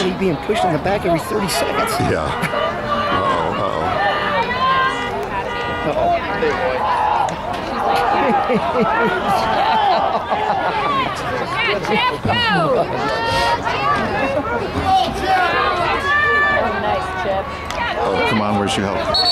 somebody being pushed in the back every 30 seconds. Yeah. Uh-oh, uh-oh. Jeff, go! Nice, Chip. Oh, come on, where's your help?